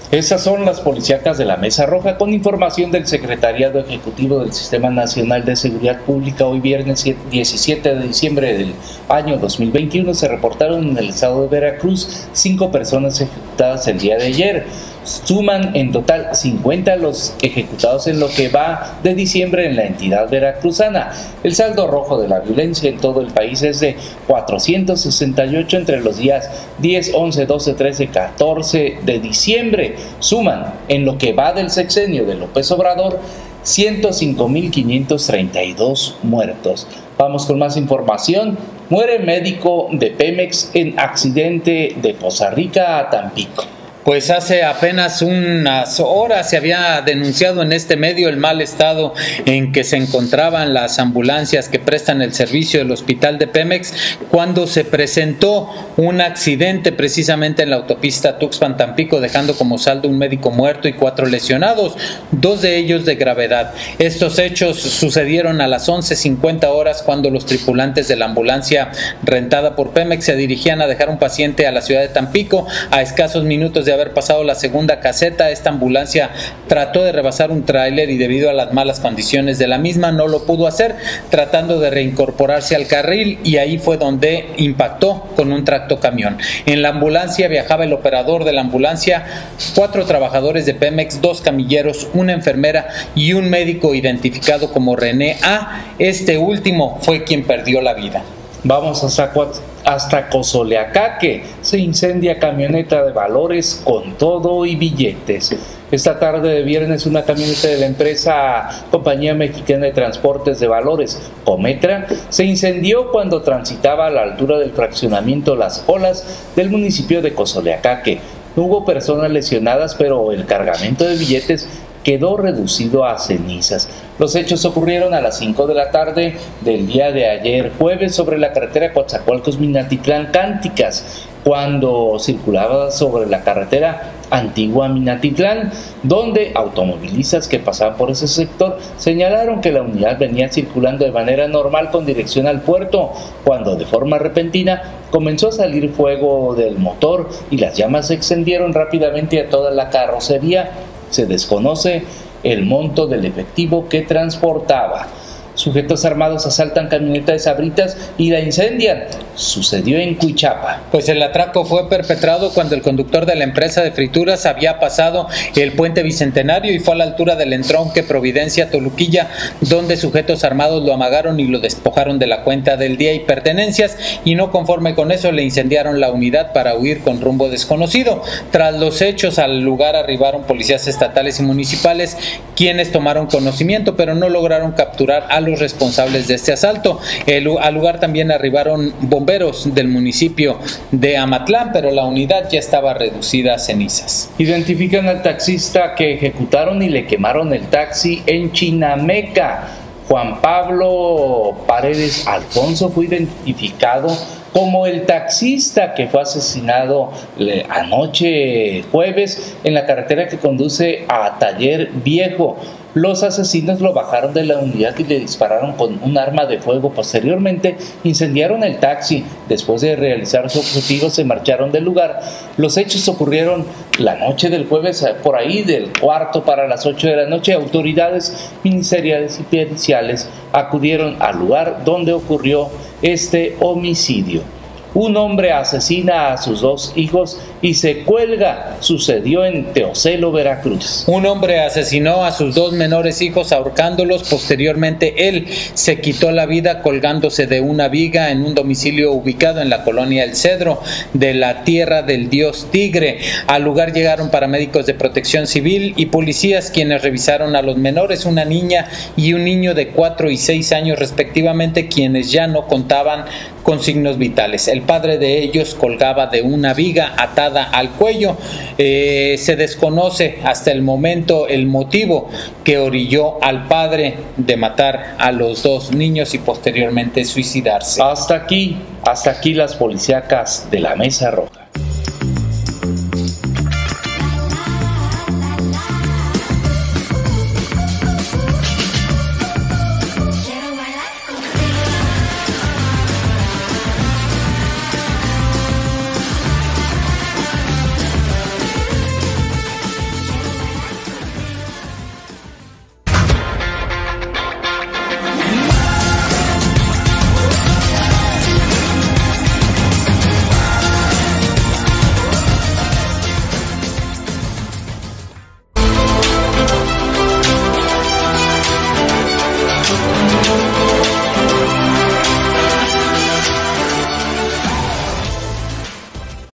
Estas son las policíacas de la Mesa Roja con información del Secretariado Ejecutivo del Sistema Nacional de Seguridad Pública. Hoy viernes 17 de diciembre del año 2021 se reportaron en el estado de Veracruz 5 personas ejecutadas el día de ayer. Suman en total 50 los ejecutados en lo que va de diciembre en la entidad veracruzana. El saldo rojo de la violencia en todo el país es de 468 entre los días 10, 11, 12, 13, 14 de diciembre. Suman en lo que va del sexenio de López Obrador 105.532 muertos. Vamos con más información. Muere médico de Pemex en accidente de Poza Rica a Tampico. Pues hace apenas unas horas se había denunciado en este medio el mal estado en que se encontraban las ambulancias que prestan el servicio del hospital de Pemex cuando se presentó un accidente precisamente en la autopista Tuxpan-Tampico, dejando como saldo un médico muerto y 4 lesionados, 2 de ellos de gravedad. Estos hechos sucedieron a las 11:50 horas cuando los tripulantes de la ambulancia rentada por Pemex se dirigían a dejar un paciente a la ciudad de Tampico. A escasos minutos de haber pasado la segunda caseta, esta ambulancia trató de rebasar un tráiler y debido a las malas condiciones de la misma no lo pudo hacer, tratando de reincorporarse al carril, y ahí fue donde impactó con un tractocamión. En la ambulancia viajaba el operador de la ambulancia, 4 trabajadores de Pemex, 2 camilleros, una enfermera y un médico identificado como René A. Este último fue quien perdió la vida. Vamos hasta Cozoleacaque. Se incendia camioneta de Valores con todo y billetes. Esta tarde de viernes una camioneta de la empresa Compañía Mexicana de Transportes de Valores, Cometra, se incendió cuando transitaba a la altura del fraccionamiento Las Olas del municipio de Cozoleacaque. No hubo personas lesionadas, pero el cargamento de billetes quedó reducido a cenizas. Los hechos ocurrieron a las 5 de la tarde del día de ayer jueves sobre la carretera Coatzacoalcos-Minatitlán-Cánticas, cuando circulaba sobre la carretera antigua Minatitlán, donde automovilistas que pasaban por ese sector señalaron que la unidad venía circulando de manera normal con dirección al puerto, cuando de forma repentina comenzó a salir fuego del motor y las llamas se extendieron rápidamente a toda la carrocería. Se desconoce el monto del efectivo que transportaba. Sujetos armados asaltan camioneta de Sabritas y la incendian. Sucedió en Cuichapa. Pues el atraco fue perpetrado cuando el conductor de la empresa de frituras había pasado el puente Bicentenario y fue a la altura del entronque Providencia Toluquilla, donde sujetos armados lo amagaron y lo despojaron de la cuenta del día y pertenencias, y no conforme con eso le incendiaron la unidad para huir con rumbo desconocido. Tras los hechos al lugar arribaron policías estatales y municipales, quienes tomaron conocimiento pero no lograron capturar a los responsables de este asalto. Al lugar también arribaron bomberos del municipio de Amatlán, pero la unidad ya estaba reducida a cenizas. Identifican al taxista que ejecutaron y le quemaron el taxi en Chinameca. Juan Pablo Paredes Alfonso fue identificado como el taxista que fue asesinado anoche jueves en la carretera que conduce a Taller Viejo. Los asesinos lo bajaron de la unidad y le dispararon con un arma de fuego. Posteriormente incendiaron el taxi. Después de realizar su objetivo se marcharon del lugar. Los hechos ocurrieron la noche del jueves, por ahí del 4 para las 8 de la noche. Autoridades ministeriales y periciales acudieron al lugar donde ocurrió este homicidio. Un hombre asesina a sus 2 hijos y se cuelga. Sucedió en Teocelo, Veracruz. Un hombre asesinó a sus 2 menores hijos ahorcándolos. Posteriormente él se quitó la vida colgándose de una viga en un domicilio ubicado en la colonia El Cedro de la Tierra del Dios Tigre. Al lugar llegaron paramédicos de Protección Civil y policías, quienes revisaron a los menores, una niña y un niño de 4 y 6 años respectivamente, quienes ya no contaban con signos vitales. El padre de ellos colgaba de una viga atada al cuello. Se desconoce hasta el momento el motivo que orilló al padre de matar a los 2 niños y posteriormente suicidarse. Hasta aquí las policíacas de la Mesa Roja.